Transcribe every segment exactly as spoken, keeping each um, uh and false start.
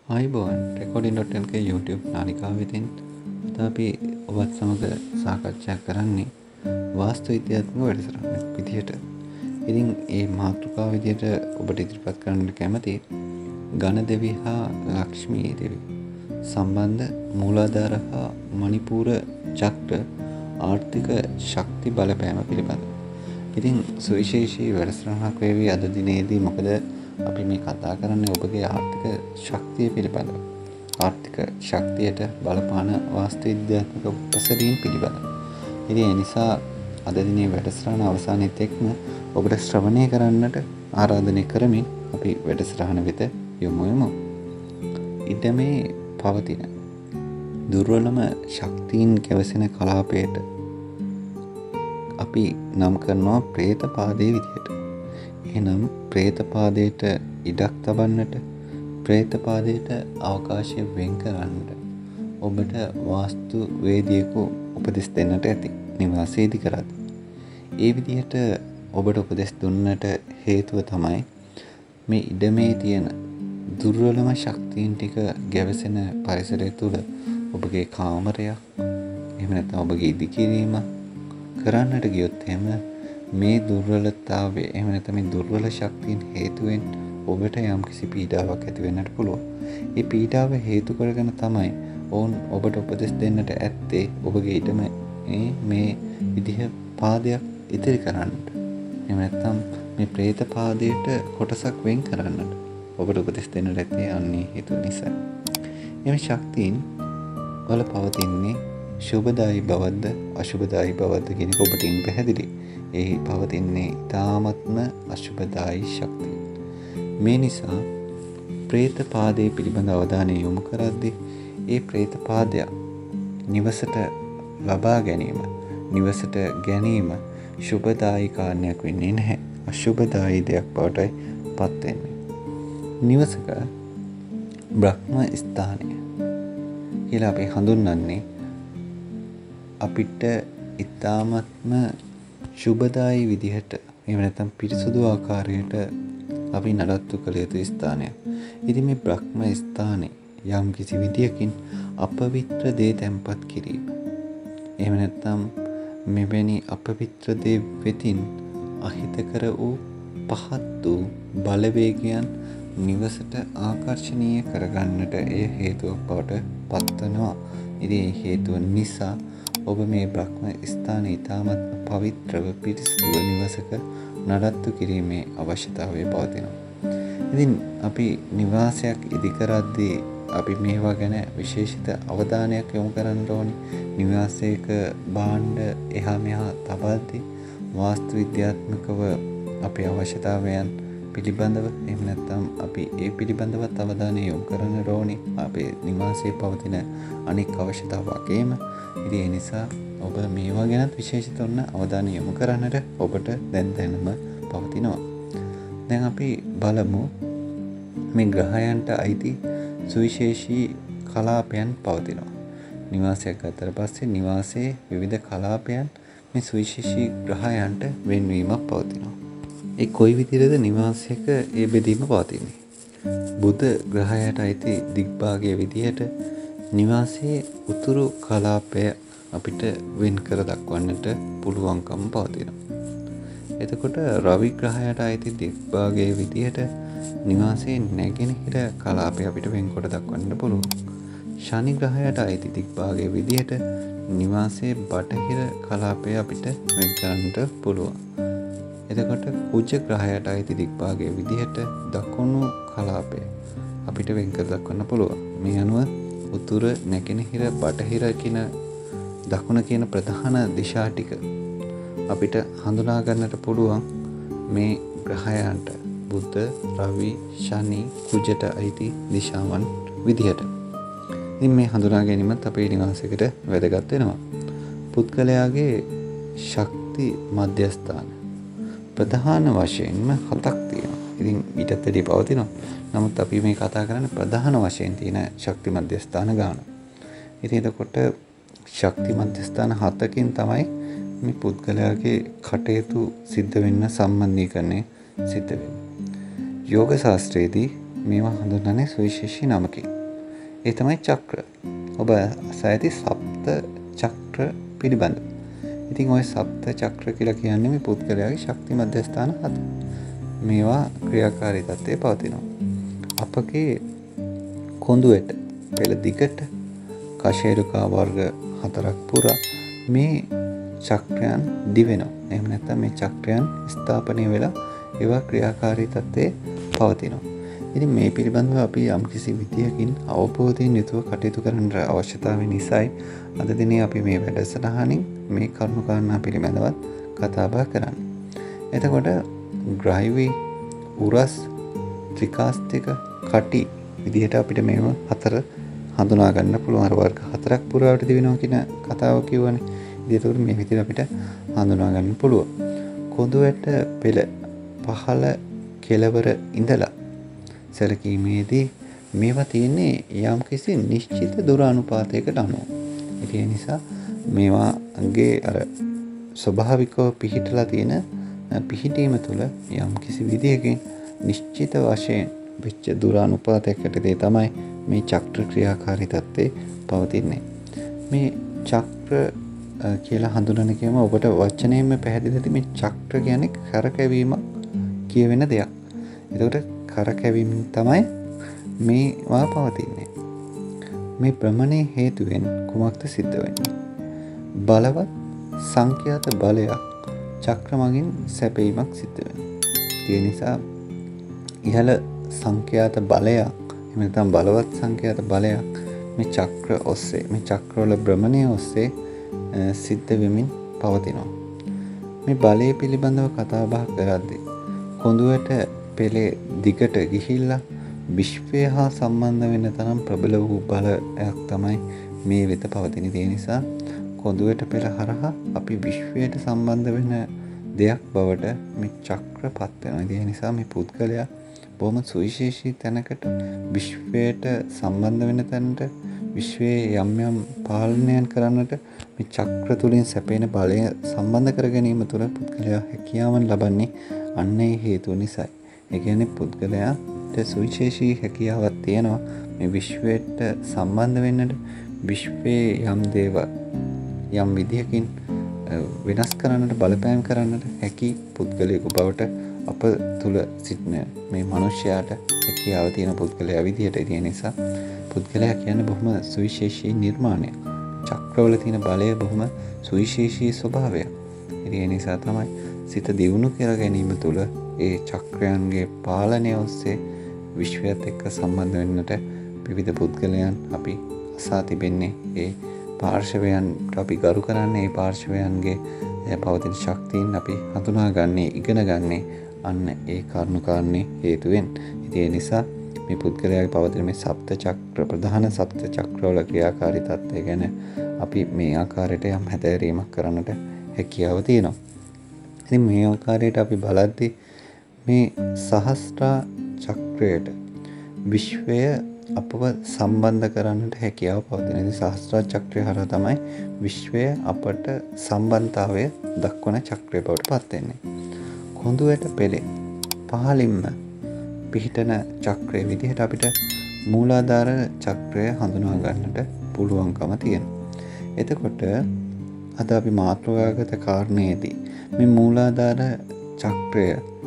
ආයුබෝවන් recording dot L K YouTube නාලිකාව වෙතින් අද අපි ඔබත් සමග සාකච්ඡා කරන්නේ වාස්තු විද්‍යාත්මක වැඩසටහනක් විදිහට. ඉතින් ඒ මාතෘකාව විදිහට ඔබට ඉදිරිපත් කරන්න කැමති ගණ දෙවි හා ලක්ෂ්මී දෙවි සම්බන්ධ මූලාධාර හා මණිපූර චක්‍ර ආර්ථික ශක්ති බලපෑම පිළිබඳ. ඉතින් සුවිශේෂී වැඩසටහනක් වේවි අද දිනේදී. මොකද අපි මේ කතා කරන්නේ ඔබගේ ආර්ථික ශක්තිය පිළිබඳව. ආර්ථික ශක්තියට බලපාන වාස්තු විද්‍යාත්මක උපසරීන් පිළිබඳව. ඉතින් ඒ නිසා අද දිනේ වැඩසටහන අවසානයේත් එක්ම ඔබට ශ්‍රවණය කරන්නට ආරාධනය කරමින් අපි වැඩසටහන වෙත යොමු වෙමු. ඉඩමේ පවතින දුර්වලම ශක්තියින් ගැවසෙන කලාපයට අපි නම් කරනවා ප්‍රේතපාදයේ විදියට. එහෙනම් ප්‍රේතපාදයට ඉඩක් තබන්නට, ප්‍රේතපාදයට අවකාශය වෙන් කරන්නට ඔබට වාස්තු වේදියෙකු උපදෙස් දෙන්නට ඇති නිවාසය ඉදි කරද්දී. ඒ විදිහට ඔබට උපදෙස් දුන්නට හේතුව තමයි මේ ඉඩමේ තියෙන දුර්වලම ශක්තියින් ටික ගැවසෙන පරිසරය තුළ ඔබගේ කාමරයක් එහෙම නැත්නම් ඔබගේ ඉදිකිරීම කරන්නට ගියොත් එහෙම මේ දුර්වලතාවය එහෙම නැත්නම් මේ දුර්වල ශක්තියින් හේතුවෙන් ඔබට යම්කිසි පීඩාවක් ඇති වෙන්නට පුළුවන්. ඒ පීඩාව හේතු කරගෙන තමයි ඔවුන් ඔබට උපදෙස් දෙන්නට ඇත්තේ ඔබගේ ඉඩම මේ විදිහ පාදයක් ඉදිරි කරන්නට. එහෙම නැත්නම් මේ ප්‍රේත පාදයට කොටසක් වෙන් කරන්නට ඔබට උපදෙස් දෙන්නට ඇත්තේ අන්නේ හේතු නිසා. එමේ ශක්තියින් වල පවතින්නේ ශුභදායි බවද්ද අශුභදායි බවද්ද කියන එක ඔබට ඉන් පැහැදිලි. ඒ පවතින්නේ ඊ타මත්ම අශුභදායි ශක්තිය. මේ නිසා ප්‍රේත පාදයේ පිළිබඳ අවධානය යොමු කරද්දී ඒ ප්‍රේත පාදය නිවසට ලබා ගැනීම, නිවසට ගැනීම ශුභදායි කාරණයක් වෙන්නේ නැහැ. අශුභදායි දෙයක් බවටයි පත් වෙන්නේ. නිවසක බ්‍රහ්ම ස්ථානය කියලා අපි හඳුන්වන්නේ අපිට ඊ타මත්ම ශුභදායි විදිහට එහෙම නැත්නම් පිරිසුදු ආකාරයට අපි නඩත්තු කළ යුතු ස්ථානයක්. ඉතින් මේ බ්‍රහ්ම ස්ථානේ යම් කිසි විදියකින් අපවිත්‍ර දේ තැන්පත් කිරීම. එහෙම නැත්නම් මෙවැනි අපවිත්‍ර දේ වෙතින් අහිතකර වූ පහත් වූ බලවේගයන් නිවසට ආකර්ෂණීය කරගන්නට එය හේතුවක් බවට පත්වනවා. ඉතින් ඒ හේතුව නිසා ඔබ මේ බ්‍රහ්ම ස්ථානය ඉතාමත් පවිත්‍රව පිරිසිදුව නිවසක නඩත්තු කිරීමේ අවශ්‍යතාවය පවතිනවා. ඉතින් අපි නිවාසයක් ඉදි කරද්දී අපි මේවා ගැන විශේෂිත අවධානයක් යොමු කරන්න ඕනි. නිවාසයක භාණ්ඩ එහා මෙහා තබද්දී වාස්තු විද්‍යාත්මකව අපේ අවශ්‍යතාවයන් පිළිබඳව එහෙම නැත්නම් අපි ඒ පිළිබඳවත් අවධානය යොමු කරන්න ඕනි. අපේ නිවාසයේ පවතින අනෙක් අවශ්‍යතා වගේම. ඉතින් ඒ නිසා ඔබ මේවා ගැනත් විශේෂිත වන අවධානය යොමු කරන්නට ඔබට දැන් දැනම පවතිනවා. දැන් අපි බලමු මේ ග්‍රහයන්ට අයිති සුවිශේෂී කලාපයන් පවතිනවා. නිවාසයක් ගත්තට පස්සේ නිවාසයේ විවිධ කලාපයන් මේ සුවිශේෂී ග්‍රහයන්ට වෙන්වීමක් පවතිනවා. ඒ කොයි විදිහටද නිවාසයක ඒ බෙදීම පවතින්නේ? බුධ ග්‍රහයට අයිති දිග්භාගයේ විදිහට නිවාසයේ උතුරු කලාපය අපිට වෙන් කර දක්වන්නට පුළුවන්කම පවතිනවා. එතකොට රවි ග්‍රහයට අයිති දිග්භාගයේ විදිහට නිවාසයේ නැගෙනහිර කලාපය අපිට වෙන්කොට දක්වන්න පුළුවන්. ශනි ග්‍රහයට අයිති දිග්භාගයේ විදිහට නිවාසයේ බටහිර කලාපය අපිට වෙන් කරන්නට පුළුවන්. එතකොට කුජ ග්‍රහයට අයිති දිග්භාගයේ විදිහට දකුණු කලාපය අපිට වෙන් කර දක්වන්න පුළුවන්. මේ අනුව උතුර, නැගෙනහිර, බටහිර කියන දකුණ කියන ප්‍රධාන දිශා ටික අපිට හඳුනා ගන්නට පුළුවන් මේ ග්‍රහයන්ට බුධ, රවි, ශනි, කුජට අයිති දිශාවන් විදිහට. ඉතින් මේ හඳුනා ගැනීමත් අපේ නිවාසයකට වැදගත් වෙනවා. පුද්ගලයාගේ ශක්ති මධ්‍යස්ථාන ප්‍රධාන වශයෙන්ම හතක් තියෙනවා. ඉතින් ඊටත් වැඩි පවතිනවා. නමුත් අපි මේ කතා කරන්නේ ප්‍රධාන වශයෙන් තියෙන ශක්ති මධ්‍යස්ථාන ගාන. ඉතින් එතකොට ශක්ති මධ්‍යස්ථාන හතකින් තමයි මේ පුද්ගලයාගේ කටයුතු සිද්ධ වෙන්න සම්බන්ධීකරණය සිද්ධ වෙන්නේ. යෝග ශාස්ත්‍රයේදී මේවා හඳුන්වන්නේ සුවිශේෂී නමකින්. ඒ තමයි චක්‍ර. ඔබ ඇසෑති සප්ත චක්‍ර පිළිබඳ. ඉතින් ඔය සප්ත චක්‍ර කියලා කියන්නේ මේ පුද්ගලයාගේ ශක්ති මධ්‍යස්ථාන හත. මේවා ක්‍රියාකාරී තත්ත්වයේ පවතිනවා. අපගේ කොඳුයට පෙළ දිගට කශේරුකා වර්ග හතරක් පුරා මේ චක්‍රයන් දිවෙනවා. එහෙම නැත්නම් මේ චක්‍රයන් ස්ථාපනය වෙලා ඒවා ක්‍රියාකාරී තත්ත්වයේ පවතිනවා. ඉතින් මේ පිළිබඳව අපි යම්කිසි විදියකින් අවබෝධයෙන් යුතුව කටයුතු කරන්න අවශ්‍යතාවය නිසායි අද දිනේ අපි මේ වැඩසටහනින් මේ කරුණු කාරණා පිළිබඳව කතා බහ කරන්නේ. එතකොට ග්‍රහවි, උරස්, ත්‍රිකාස්තික, කටි විදිහට අපිට මේව හතර හඳුනා ගන්න පුළුවන්. අර වර්ග හතරක් පුරාවට දිවෙනවා කියන කතාව කියවනේ. ඉතින් ඒකට මේ විදිහට අපිට හඳුනා ගන්න පුළුවන්. කොඳුයට පෙළ පහළ කෙළවර ඉඳලා සැලකීමේදී මේවා තියෙන්නේ යම්කිසි නිශ්චිත දුරානුපාතයකට අනුව. ඒ නිසා මේවාගේ අර ස්වභාවිකව පිහිටලා තියෙන පිහිටීම තුළ යම්කිසි විදියකින් නිශ්චිත වශයෙන් වෙච්ච දුරානුපාතයකට තමයි මේ චක්‍ර ක්‍රියාකාරී තත්ත්වයේ පවතින්නේ. මේ චක්‍ර කියලා හඳුනන එකම ඔබට වචනයෙන්ම පැහැදිලි ඇති. මේ චක්‍ර කියන්නේ කරකැවීමක් කියවෙන දෙයක්. එතකොට කරකැවීම තමයි මේවා පවතින්නේ. මේ භ්‍රමණයේ හේතුවෙන් කුමක්ද සිද්ධ වෙන්නේ? බලවත් සංඛ්‍යාත බලයක් චක්‍ර මගින් සැපීමක් සිද්ධ වෙනවා. ඒ නිසා ඉහළ සංඛ්‍යාත බලයක් එහෙම නැත්නම් බලවත් සංඛ්‍යාත බලයක් මේ චක්‍ර ඔස්සේ මේ චක්‍රවල භ්‍රමණය ඔස්සේ සිද්ධ වෙමින් පවතිනවා. මේ බලය පිළිබඳව කතා බහ කරද්දී කොඳුයට පෙළේ දිගට ගිහිල්ලා විශ්වය හා සම්බන්ධ වෙන තරම් ප්‍රබල වූ බලයක් තමයි මේ වෙත පවතින. ඒ නිසා කොඳුයට පෙළ හරහා අපි විශ්වයට සම්බන්ධ වෙන දෙයක් බවට මේ චක්‍රපත් වෙනවා. ඒ නිසා මේ පුද්ගලයා බොහොම සුවිශේෂී තැනකට විශ්වයට සම්බන්ධ වෙන තැනට විශ්වයේ යම් යම් පාලනයන් කරන්නට මේ චක්‍ර තුලින් සැපෙන බලය සම්බන්ධ කර ගැනීම තුළ පුද්ගලයා හැකියාවන් ලබන්නේ අන්න ඒ හේතුව නිසායි. ඒ කියන්නේ පුද්ගලයාට සුවිශේෂී හැකියාවක් තියෙනවා මේ විශ්වයට සම්බන්ධ වෙන්නට, විශ්වයේ යම් දේවල් යම් විදියකින් වෙනස් කරන්නට, බලපෑම් කරන්නට හැකි පුද්ගලයෙකු බවට අප තුල සිටින මේ මිනිස්යාට හැකියාව තියෙන පුද්ගලයා විදියට. ඒ නිසා පුද්ගලයා කියන්නේ බොහොම සුවිශේෂී නිර්මාණයක්. චක්‍රවල තියෙන බලය බොහොම සුවිශේෂී ස්වභාවයක්. ඒ නිසා තමයි සිත දියුණු කර ගැනීම තුළ ඒ චක්‍රයන්ගේ පාලනය ඔස්සේ විශ්වයත් එක්ක සම්බන්ධ වෙන්නට විවිධ පුද්ගලයන් අපි අසා තිබෙන්නේ. ඒ පාර්ශවයන්ට අපි ගරු කරන්නේ, ඒ පාර්ශවයන්ගේ පවතින ශක්තියින් අපි හඳුනාගන්නේ, ඉගෙනගන්නේ අන්න ඒ කරුණු කාරණේ හේතුවෙන්. ඉතින් ඒ නිසා මේ පුද්ගලයාගේ පවතින මේ සප්ත චක්‍ර, ප්‍රධාන සප්ත චක්‍රවල ක්‍රියාකාරී තත්ත්වය ගැන අපි මේ ආකාරයට යම් හැදෑරීමක් කරන්නට හැකියාව තියෙනවා. ඉතින් මේ ආකාරයට අපි බලද්දී මේ සහස්‍රා චක්‍රයට විශ්වය අපව සම්බන්ධ කරන්නට හැකියාව පවතින. ඉතින් සහස්‍රා චක්‍රය හරහා තමයි විශ්වය අපට සම්බන්ධතාවය දක්වන චක්‍රය බවට පත් වෙන්නේ. කොඳුයට පෙළේ පහළින්ම පිහිටන චක්‍රයේ විදිහට අපිට මූලාධාර චක්‍රය හඳුනා ගන්නට පුළුවන්කම තියෙනවා. එතකොට අද අපි මාතෘකාගත කාරණේදී මේ මූලාධාර චක්‍රය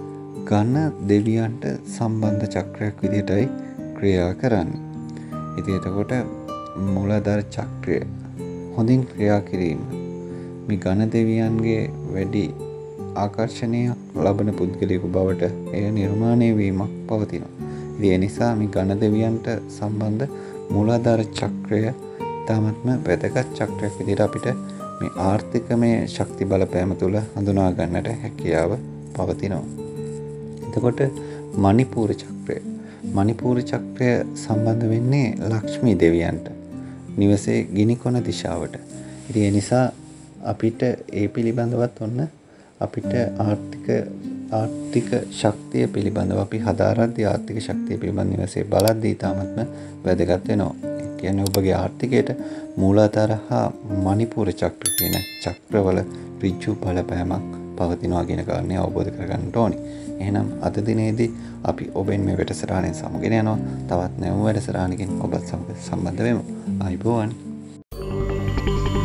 ඝන දෙවියන්ට සම්බන්ධ චක්‍රයක් විදිහටයි ක්‍රියා කරන්නේ. ඉතින් එතකොට මූලාධාර චක්‍රය හොඳින් ක්‍රියා කිරීම මේ ඝන දෙවියන්ගේ වැඩි ආකර්ෂණයක් ලබන පුද්ගලයෙකු බවට එය නිර්මාණය වීමක් පවතිනවා. ඉතින් ඒ නිසා මේ ඝන දෙවියන්ට සම්බන්ධ මූලාධාර චක්‍රය තාමත්ම වැදගත් චක්‍රයක් විදිහට අපිට මේ ආර්ථිකමය ශක්ති බලපෑම තුළ හඳුනා ගන්නට හැකියාව පවතිනවා. එතකොට මණිපූර චක්‍රය. මණිපූර චක්‍රය සම්බන්ධ වෙන්නේ ලක්ෂ්මී දෙවියන්ට නිවසේ ගිනිකොන දිශාවට. ඉතින් ඒ නිසා අපිට ඒ පිළිබඳවත් ඔන්න අපිට ආර්ථික ආර්ථික ශක්තිය පිළිබඳව අපි හදාරද්දී ආර්ථික ශක්තිය පිළිබඳ නිවසේ බලද්දී තාමත්ම වැදගත් වෙනවා. ඒ කියන්නේ ඔබගේ ආර්ථිකයට මූලාධාර හා මණිපූර චක්‍ර කියන චක්‍රවල ඍජු බලපෑමක් පවතිනවා කියන කාරණේ අවබෝධ කරගන්න ඕනේ. එහෙනම් අද දිනේදී අපි ඔබෙන් මේ වැඩසටහනෙන් සමගින යනවා. තවත් නැවුම් වැඩසටහනකින් ඔබත් සමග සම්බන්ධ වෙමු. ආයුබෝවන්.